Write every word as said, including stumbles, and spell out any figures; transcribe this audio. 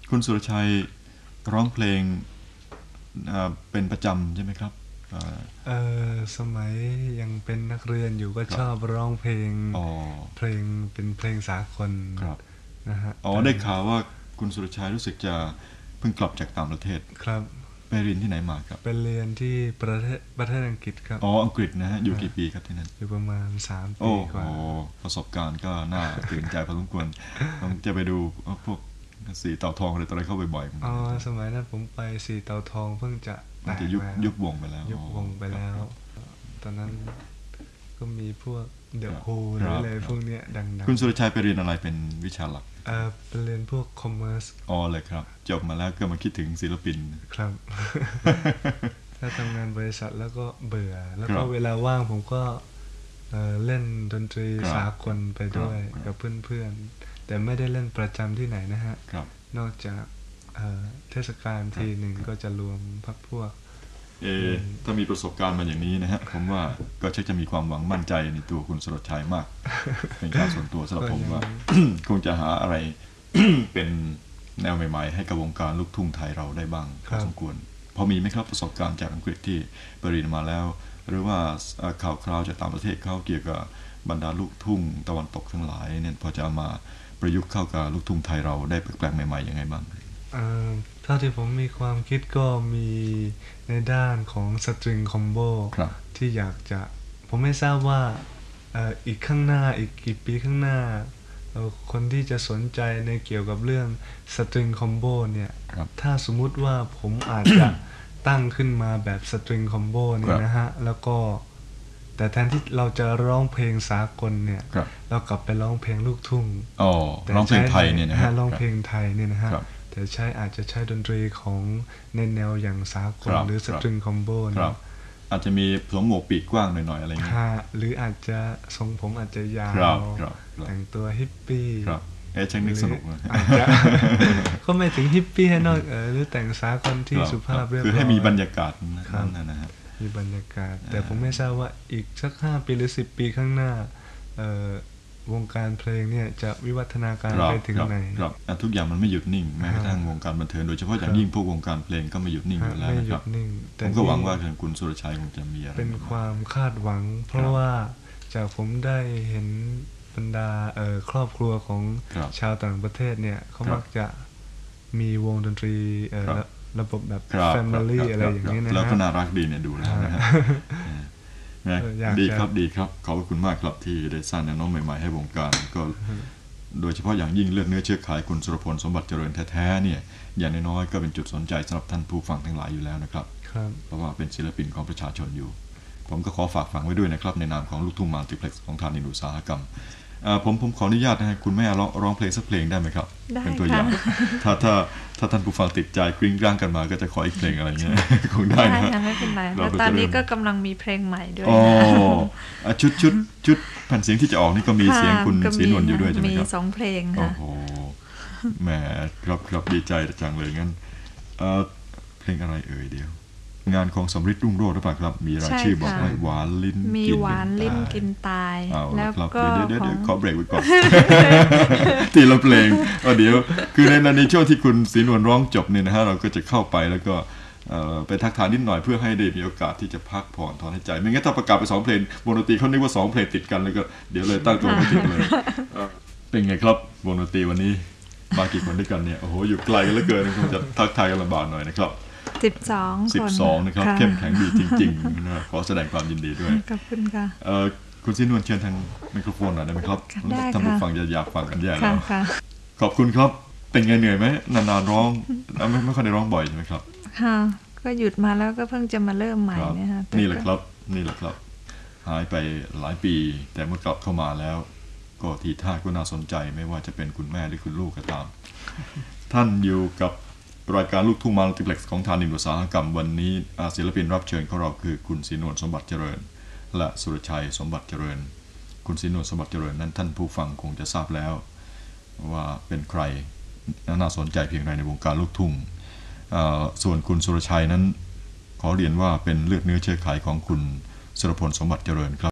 คุณสุรชัยร้องเพลงเป็นประจำใช่ไหมครับเออสมัยยังเป็นนักเรียนอยู่ก็ชอบร้องเพลงเพลงเป็นเพลงสากลนะฮะอ๋อได้ข่าวว่าคุณสุรชัยรู้สึกจะเพิ่งกลับจากต่างประเทศครับไปเรียนที่ไหนมาครับไปเรียนที่ประเทศประเทศอังกฤษครับอ๋ออังกฤษนะฮะอยู่กี่ปีครับที่นั่นอยู่ประมาณสามปีกว่าโอ้ประสบการณ์ก็น่าตื่นใจพอสมควรต้องจะไปดูพวกสีเต่าทองอะไรต่ออะไรเข้าบ่อยๆอ๋อสมัยนั้นผมไปสีเต่าทองเพิ่งจะมันจะยุบยุบวงไปแล้วยุบวงไปแล้วตอนนั้นก็มีพวกเดอะโฮหรืออะไรพวกเนี้ยดังๆคุณสุรชัยไปเรียนอะไรเป็นวิชาหลักเออไปเรียนพวกคอมเมอร์สอ๋อเลยครับจบมาแล้วก็มาคิดถึงศิลปินครับถ้าทำงานบริษัทแล้วก็เบื่อแล้วก็เวลาว่างผมก็เล่นดนตรีสากลไปด้วยกับเพื่อนๆแต่ไม่ได้เล่นประจำที่ไหนนะฮะนอกจากเทศกาลทีหนึ่งก็จะรวมพักพวกเอถ้ามีประสบการณ์มาอย่างนี้นะฮะผมว่าก็ชักจะมีความหวังมั่นใจในตัวคุณสุรชัยมากเป็นการส่วนตัวสำหรับผมว่าคงจะหาอะไรเป็นแนวใหม่ๆให้กับวงการลูกทุ่งไทยเราได้บ้างพอสมควรพอมีไหมครับประสบการณ์จากอังกฤษที่ไปเรียนมาแล้วหรือว่าข่าวคราวจากต่างประเทศเขาเกี่ยวกับบรรดาลูกทุ่งตะวันตกทั้งหลายเนี่ยพอจะเอามาประยุกต์เข้ากับลูกทุ่งไทยเราได้แปลกๆใหม่ๆยังไงบ้างเท่าที่ผมมีความคิดก็มีในด้านของสตริงคอมโบที่อยากจะผมไม่ทราบว่าอีกข้างหน้าอีกกี่ปีข้างหน้าคนที่จะสนใจในเกี่ยวกับเรื่องสตริงคอมโบเนี่ยถ้าสมมุติว่าผมอาจจะตั้งขึ้นมาแบบสตริงคอมโบเนี่ยนะฮะแล้วก็แต่แทนที่เราจะร้องเพลงสากลเนี่ยเรากลับไปร้องเพลงลูกทุ่งอ๋อร้องเพลงไทยเนี่ยนะฮะร้องเพลงไทยเนี่ยนะฮะแต่ใช้อาจจะใช้ดนตรีของในแนวอย่างสากลหรือสตริงคอมโบนะอาจจะมีสวมหมวกปีกกว้างหน่อยๆอะไรเงี้ยหรืออาจจะทรงผมอาจจะยาวแต่งตัวฮิปปี้เอ๊ะช่างนึกสนุกนะก็ไม่ถึงฮิปปี้ให้นอกหรือแต่งสากลที่สุภาพเรียบร้อยคือให้มีบรรยากาศนั่นนะฮะมีบรรยากาศแต่ผมไม่ทราบว่าอีกสักห้าปีหรือสิบปีข้างหน้าวงการเพลงเนี่ยจะวิวัฒนาการไปถึงไหนครับทุกอย่างมันไม่หยุดนิ่งแม้กระทั่งวงการบันเทิงโดยเฉพาะอย่างยิ่งพวกวงการเพลงก็ไม่หยุดนิ่งอยู่แล้วนะครับผมก็หวังว่าคุณสุรชัยคงจะมีอะไรเป็นความคาดหวังเพราะว่าจากผมได้เห็นบรรดาครอบครัวของชาวต่างประเทศเนี่ยเขามักจะมีวงดนตรีระบบแบบ family อะไรอย่างนี้นะแล้วก็น่ารักดีเนี่ยดูแล้วนะฮะดีครับดีครับขอบคุณมากครับที่ได้สร้างแนวโน้มใหม่ๆให้วงการก็โดยเฉพาะอย่างยิ่งเลือดเนื้อเชื้อไขคุณสุรพลสมบัติเจริญแท้ๆเนี่ยอย่างน้อยๆก็เป็นจุดสนใจสำหรับท่านผู้ฟังทั้งหลายอยู่แล้วนะครับเพราะว่าเป็นศิลปินของประชาชนอยู่ผมก็ขอฝากฝังไว้ด้วยนะครับในนามของลูกทุ่งมัลติเพล็กซ์ของทางนินอุตสาหกรรมผมผมขออนุญาตนะคุณแม่ร้องร้องเพลงสักเพลงได้ไหมครับเป็นตัวอย่างถ้าถ้าถ้าท่านผู้ฟังติดใจกริ้งกร้างกันมาก็จะขออีกเพลงอะไรเงี้ยคงได้นะไม่เป็นไรแล้วตอนนี้ก็กำลังมีเพลงใหม่ด้วยนะชุดชุดชุดแผ่นเสียงที่จะออกนี่ก็มีเสียงคุณศรีนวลอยู่ด้วยใช่ไหมครับมีสองเพลงค่ะโอ้โหแหมครับครับดีใจจังเลยงั้นเพลงอะไรเอ่ยเดียวงานของสำริดรุ่งโรจน์หรือเปล่าครับมีรายชื่อบอกว่าหวานลิ้นมีหวานลิ้นกินตายแล้วก็เดี๋ยวเดี๋ยวขอเบรกไว้ก่อนทีละเพลงเดี๋ยวคือในในช่วงที่คุณศรีนวลร้องจบเนี่ยนะฮะเราก็จะเข้าไปแล้วก็ไปทักทายนิดหน่อยเพื่อให้ได้มีโอกาสที่จะพักผ่อนถอนหายใจไม่งั้นถ้าประกาศไปสองเพลงวงดนตรีเขานึกว่าสองเพลงติดกันแล้วก็เดี๋ยวเลยตั้งตัวไม่ติดเลยเป็นไงครับวงดนตรีวันนี้มากี่คนด้วยกันเนี่ยโอ้โหอยู่ไกลกันเหลือเกินคงจะทักทายกันลำบากหน่อยนะครับสิบสองคนสิบสองนะครับเข้มแข็งดีจริงๆนะขอแสดงความยินดีด้วยขอบคุณค่ะคุณศรีนวลเชิญทางไมโครโฟนหน่อยได้ไหมครับท่านผู้ฟังจะอยากฟังกันแย่แล้วขอบคุณครับเป็นไงเหนื่อยไหมนานๆร้องไม่ไม่ค่อยได้ร้องบ่อยใช่ไหมครับค่ะก็หยุดมาแล้วก็เพิ่งจะมาเริ่มใหม่เนี่ยค่ะนี่แหละครับนี่แหละครับหายไปหลายปีแต่เมื่อกลับเข้ามาแล้วก็ทีท่าก็น่าสนใจไม่ว่าจะเป็นคุณแม่หรือคุณลูกก็ตามท่านอยู่กับรายการลูกทุ่งมัลติเพล็กซ์ของทางนินอุตสาหกรรมวันนี้ศิลปินรับเชิญของเราคือคุณศรีนวลสมบัติเจริญและสุรชัยสมบัติเจริญคุณศรีนวลสมบัติเจริญนั้นท่านผู้ฟังคงจะทราบแล้วว่าเป็นใครน่าสนใจเพียงไรในวงการลูกทุ่งส่วนคุณสุรชัยนั้นขอเรียนว่าเป็นเลือดเนื้อเชื้อไขของคุณสุรพลสมบัติเจริญครับ